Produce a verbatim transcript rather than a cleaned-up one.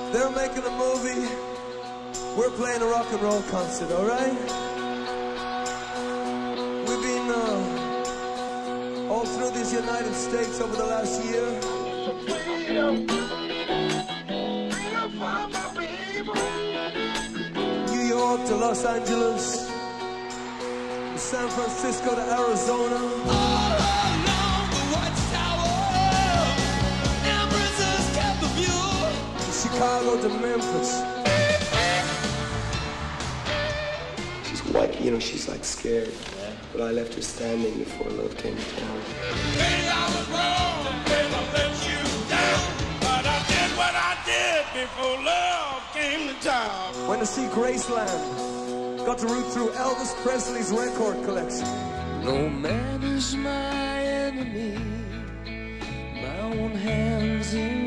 They're making a movie. We're playing a rock and roll concert, alright? We've been uh, all through these United States over the last year. New York to Los Angeles, San Francisco to Arizona. All along the Watchtower, Empresses kept the view. Chicago to Memphis. She's white, you know, she's like scared. Yeah. But I left her standing before love came to town. Maybe I was wrong, maybe I let you down, but I did what I did before love came to town. Went to see Graceland. Got to root through Elvis Presley's record collection. No man is my enemy. My own hands in